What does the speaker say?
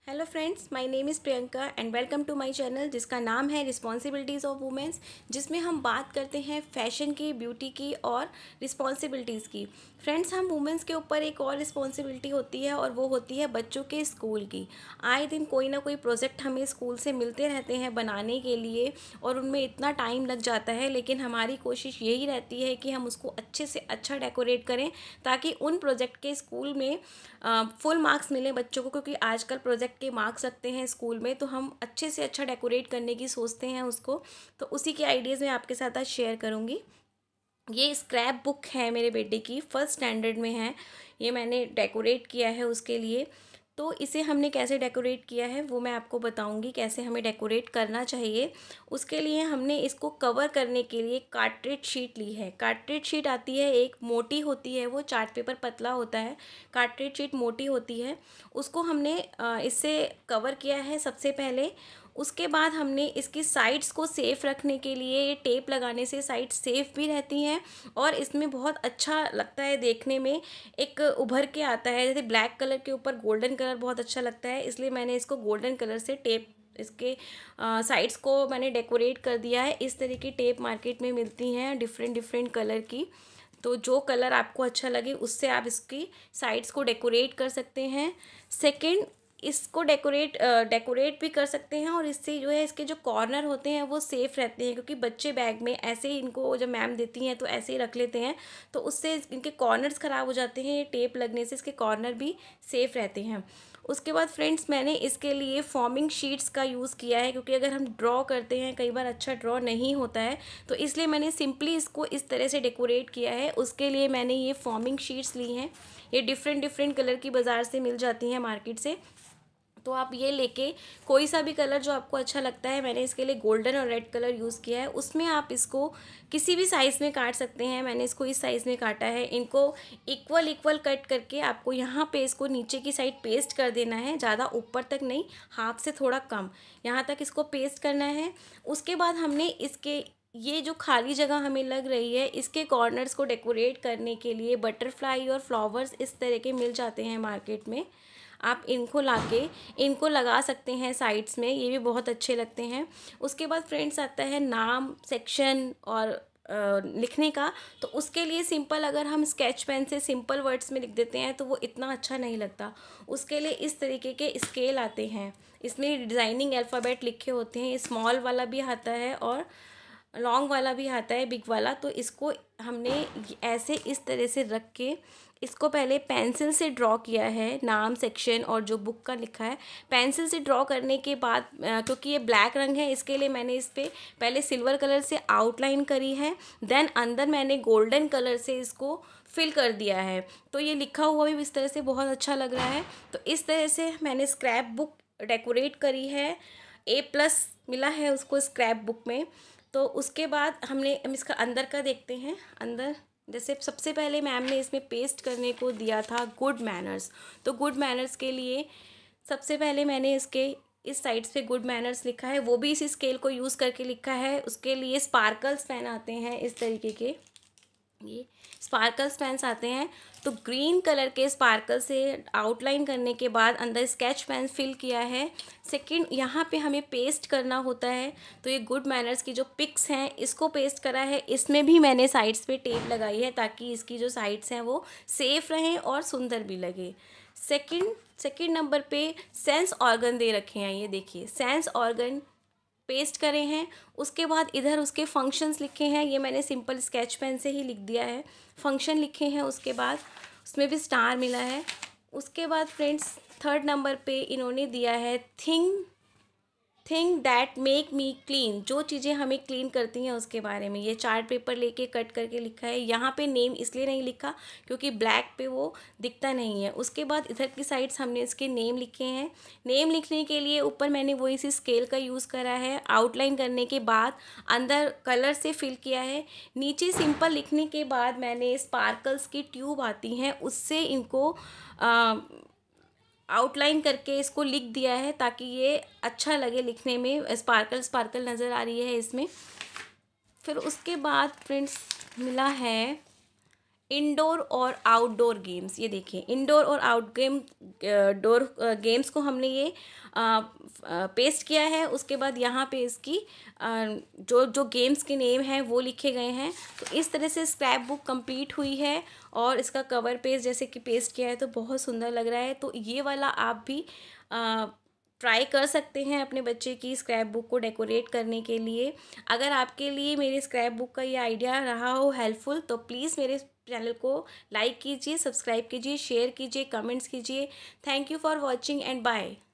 Hello friends, my name is Priyanka and welcome to my channel जिसका नाम है responsibilities of women's, जिसमें हम बात करते हैं फैशन की, ब्यूटी की और रिस्पॉन्सिबिलिटीज़ की। फ्रेंड्स, हम वुमेंस के ऊपर एक और रिस्पॉन्सिबिलिटी होती है और वो होती है बच्चों के स्कूल की। आए दिन कोई ना कोई प्रोजेक्ट हमें स्कूल से मिलते रहते हैं बनाने के लिए और उनमें इतना टाइम लग जाता है, लेकिन हमारी कोशिश यही रहती है कि हम उसको अच्छे से अच्छा डेकोरेट करें ताकि उन प्रोजेक्ट के स्कूल में फुल मार्क्स मिलें बच्चों को, क्योंकि आजकल प्रोजेक्ट के मार्क्स रखते हैं स्कूल में, तो हम अच्छे से अच्छा डेकोरेट करने की सोचते हैं उसको। तो उसी के आइडियाज़ मैं आपके साथ आज शेयर करूँगी। ये स्क्रैप बुक है मेरे बेटे की, फर्स्ट स्टैंडर्ड में है। ये मैंने डेकोरेट किया है उसके लिए। तो इसे हमने कैसे डेकोरेट किया है वो मैं आपको बताऊंगी, कैसे हमें डेकोरेट करना चाहिए। उसके लिए हमने इसको कवर करने के लिए कार्ट्रिज शीट ली है। कार्ट्रिज शीट आती है, एक मोटी होती है, वो चार्ट पेपर पतला होता है, कार्ट्रिज शीट मोटी होती है। उसको हमने इससे कवर किया है सबसे पहले। उसके बाद हमने इसकी साइड्स को सेफ़ रखने के लिए ये टेप लगाने से साइड सेफ़ भी रहती हैं और इसमें बहुत अच्छा लगता है देखने में, एक उभर के आता है। जैसे ब्लैक कलर के ऊपर गोल्डन कलर बहुत अच्छा लगता है, इसलिए मैंने इसको गोल्डन कलर से टेप इसके साइड्स को मैंने डेकोरेट कर दिया है। इस तरह की टेप मार्केट में मिलती हैं डिफरेंट डिफरेंट कलर की, तो जो कलर आपको अच्छा लगे उससे आप इसकी साइड्स को डेकोरेट कर सकते हैं। सेकंड, इसको डेकोरेट भी कर सकते हैं और इससे जो है इसके जो कॉर्नर होते हैं वो सेफ़ रहते हैं, क्योंकि बच्चे बैग में ऐसे ही इनको जब मैम देती हैं तो ऐसे ही रख लेते हैं, तो उससे इनके कॉर्नर्स ख़राब हो जाते हैं। ये टेप लगने से इसके कॉर्नर भी सेफ़ रहते हैं। उसके बाद फ्रेंड्स, मैंने इसके लिए फॉर्मिंग शीट्स का यूज़ किया है, क्योंकि अगर हम ड्रॉ करते हैं कई बार अच्छा ड्रॉ नहीं होता है, तो इसलिए मैंने सिंपली इसको इस तरह से डेकोरेट किया है। उसके लिए मैंने ये फॉर्मिंग शीट्स ली हैं। ये डिफरेंट डिफरेंट कलर की बाज़ार से मिल जाती हैं मार्केट से, तो आप ये लेके कोई सा भी कलर जो आपको अच्छा लगता है, मैंने इसके लिए गोल्डन और रेड कलर यूज़ किया है। उसमें आप इसको किसी भी साइज़ में काट सकते हैं। मैंने इसको इस साइज़ में काटा है। इनको इक्वल इक्वल कट करके आपको यहाँ पे इसको नीचे की साइड पेस्ट कर देना है, ज़्यादा ऊपर तक नहीं, हाफ से थोड़ा कम, यहाँ तक इसको पेस्ट करना है। उसके बाद हमने इसके ये जो खाली जगह हमें लग रही है, इसके कॉर्नर्स को डेकोरेट करने के लिए बटरफ्लाई और फ्लावर्स इस तरह के मिल जाते हैं मार्केट में। आप इनको लाके इनको लगा सकते हैं साइड्स में, ये भी बहुत अच्छे लगते हैं। उसके बाद फ्रेंड्स आता है नाम सेक्शन और लिखने का, तो उसके लिए सिंपल अगर हम स्केच पेन से सिंपल वर्ड्स में लिख देते हैं तो वो इतना अच्छा नहीं लगता। उसके लिए इस तरीके के स्केल आते हैं, इसमें डिज़ाइनिंग अल्फ़ाबेट लिखे होते हैं। स्मॉल वाला भी आता है और लॉन्ग वाला भी आता है, बिग वाला। तो इसको हमने ऐसे इस तरह से रख के इसको पहले पेंसिल से ड्रॉ किया है, नाम सेक्शन और जो बुक का लिखा है। पेंसिल से ड्रॉ करने के बाद क्योंकि ये ब्लैक रंग है, इसके लिए मैंने इस पर पहले सिल्वर कलर से आउटलाइन करी है, देन अंदर मैंने गोल्डन कलर से इसको फिल कर दिया है। तो ये लिखा हुआ भी इस तरह से बहुत अच्छा लग रहा है। तो इस तरह से मैंने स्क्रैप बुक डेकोरेट करी है। A+ मिला है उसको स्क्रैप बुक में। तो उसके बाद हम इसका अंदर का देखते हैं। अंदर जैसे सबसे पहले मैम ने इसमें पेस्ट करने को दिया था गुड मैनर्स, तो गुड मैनर्स के लिए सबसे पहले मैंने इसके इस साइड्स पे गुड मैनर्स लिखा है, वो भी इसी स्केल को यूज़ करके लिखा है। उसके लिए स्पार्कल्स पेन आते हैं इस तरीके के, ये स्पार्कल्स पेन्स आते हैं। तो ग्रीन कलर के स्पार्कल से आउटलाइन करने के बाद अंदर स्केच पेन फिल किया है। सेकंड, यहाँ पे हमें पेस्ट करना होता है, तो ये गुड मैनर्स की जो पिक्स हैं इसको पेस्ट करा है। इसमें भी मैंने साइड्स पे टेप लगाई है ताकि इसकी जो साइड्स हैं वो सेफ़ रहें और सुंदर भी लगे। सेकंड नंबर पे सेंस ऑर्गन दे रखे हैं, ये देखिए सेंस ऑर्गन पेस्ट करे हैं। उसके बाद इधर उसके फंक्शंस लिखे हैं, ये मैंने सिंपल स्केच पेन से ही लिख दिया है, फंक्शन लिखे हैं। उसके बाद उसमें भी स्टार मिला है। उसके बाद फ्रेंड्स, थर्ड नंबर पे इन्होंने दिया है thing that make me clean, जो चीज़ें हमें क्लीन करती हैं उसके बारे में। ये चार्ट पेपर लेके कट करके लिखा है। यहाँ पे नेम इसलिए नहीं लिखा क्योंकि ब्लैक पे वो दिखता नहीं है। उसके बाद इधर की साइड्स हमने इसके नेम लिखे हैं। नेम लिखने के लिए ऊपर मैंने वही इसी स्केल का यूज़ करा है। आउटलाइन करने के बाद अंदर कलर से फिल किया है। नीचे सिंपल लिखने के बाद मैंने स्पार्कल्स की ट्यूब आती हैं उससे इनको आउटलाइन करके इसको लिख दिया है ताकि ये अच्छा लगे लिखने में, स्पार्कल स्पार्कल नज़र आ रही है इसमें। फिर उसके बाद फ्रेंड्स मिला है इंडोर और आउटडोर गेम्स। ये देखिए, इंडोर और डोर गेम्स को हमने ये पेस्ट किया है। उसके बाद यहाँ पे इसकी जो जो गेम्स के नेम हैं वो लिखे गए हैं। तो इस तरह से स्क्रैप बुक कंप्लीट हुई है और इसका कवर पेज जैसे कि पेस्ट किया है तो बहुत सुंदर लग रहा है। तो ये वाला आप भी ट्राई कर सकते हैं अपने बच्चे की स्क्रैप बुक को डेकोरेट करने के लिए। अगर आपके लिए मेरे स्क्रैप बुक का ये आइडिया रहा हो हेल्पफुल तो प्लीज़ मेरे चैनल को लाइक कीजिए, सब्सक्राइब कीजिए, शेयर कीजिए, कमेंट्स कीजिए। Thank you for watching and bye.